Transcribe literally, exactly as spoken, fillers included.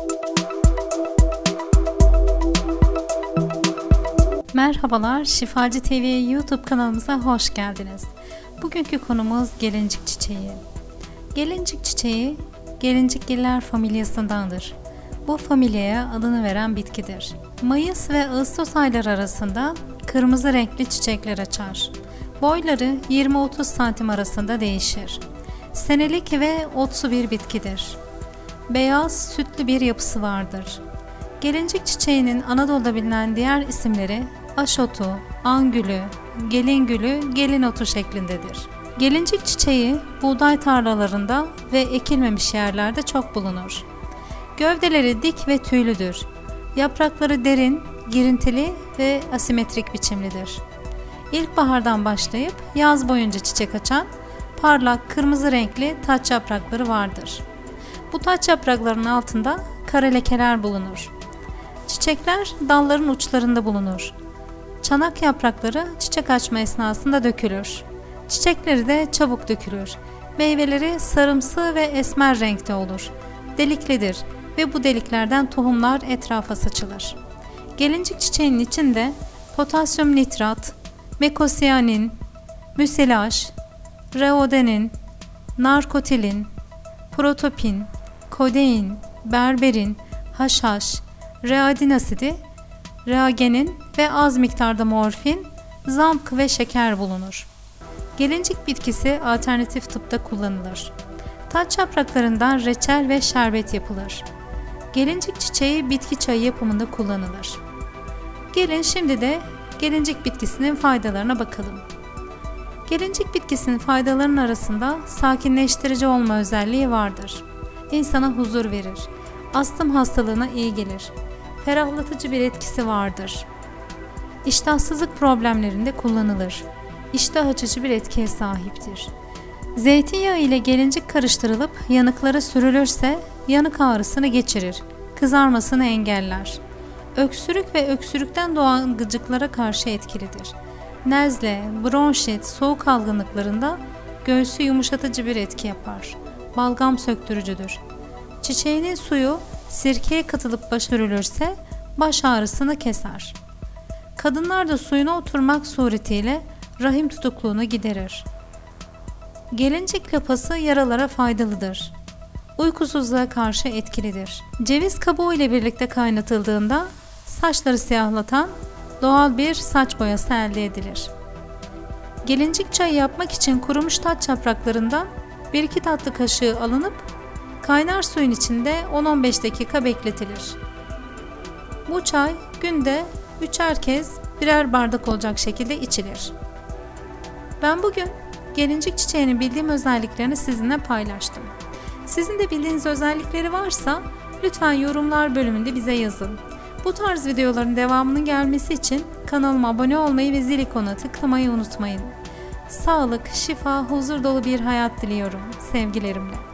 Merhabalar, Şifacı T V YouTube kanalımıza hoş geldiniz. Bugünkü konumuz gelincik çiçeği. Gelincik çiçeği, gelincikgiller familyasındandır. Bu familyaya adını veren bitkidir. Mayıs ve Ağustos ayları arasında kırmızı renkli çiçekler açar. Boyları yirmi otuz santim arasında değişir. Senelik ve otsu bir bitkidir. Beyaz, sütlü bir yapısı vardır. Gelincik çiçeğinin Anadolu'da bilinen diğer isimleri aşotu, angülü, gelin gülü, gelin otu şeklindedir. Gelincik çiçeği buğday tarlalarında ve ekilmemiş yerlerde çok bulunur. Gövdeleri dik ve tüylüdür. Yaprakları derin, girintili ve asimetrik biçimlidir. İlkbahardan başlayıp yaz boyunca çiçek açan parlak kırmızı renkli taç yaprakları vardır. Bu taç yapraklarının altında kara lekeler bulunur. Çiçekler dalların uçlarında bulunur. Çanak yaprakları çiçek açma esnasında dökülür. Çiçekleri de çabuk dökülür. Meyveleri sarımsı ve esmer renkte olur. Deliklidir ve bu deliklerden tohumlar etrafa saçılır. Gelincik çiçeğinin içinde potasyum nitrat, mekosyanin, müsilaj, reodenin, narkotilin, protopin, kodein, berberin, haşhaş, readin asidi, reagenin ve az miktarda morfin, zamk ve şeker bulunur. Gelincik bitkisi alternatif tıpta kullanılır. Taç yapraklarından reçel ve şerbet yapılır. Gelincik çiçeği bitki çayı yapımında kullanılır. Gelin şimdi de gelincik bitkisinin faydalarına bakalım. Gelincik bitkisinin faydalarının arasında sakinleştirici olma özelliği vardır. İnsana huzur verir. Astım hastalığına iyi gelir. Ferahlatıcı bir etkisi vardır. İştahsızlık problemlerinde kullanılır. İştah açıcı bir etkiye sahiptir. Zeytinyağı ile gelincik karıştırılıp yanıklara sürülürse yanık ağrısını geçirir, kızarmasını engeller. Öksürük ve öksürükten doğan gıcıklara karşı etkilidir. Nezle, bronşit, soğuk algınlıklarında göğsü yumuşatıcı bir etki yapar. Balgam söktürücüdür. Çiçeğinin suyu sirkeye katılıp baş örülürse baş ağrısını keser. Kadınlar da suyuna oturmak suretiyle rahim tutukluğunu giderir. Gelincik lapası yaralara faydalıdır. Uykusuzluğa karşı etkilidir. Ceviz kabuğu ile birlikte kaynatıldığında saçları siyahlatan doğal bir saç boyası elde edilir. Gelincik çayı yapmak için kurumuş taç yapraklarından bir iki tatlı kaşığı alınıp kaynar suyun içinde on on beş dakika bekletilir. Bu çay günde üçer kez birer bardak olacak şekilde içilir. Ben bugün gelincik çiçeğinin bildiğim özelliklerini sizinle paylaştım. Sizin de bildiğiniz özellikleri varsa lütfen yorumlar bölümünde bize yazın. Bu tarz videoların devamının gelmesi için kanalıma abone olmayı ve zil ikonuna tıklamayı unutmayın. Sağlık, şifa, huzur dolu bir hayat diliyorum. Sevgilerimle.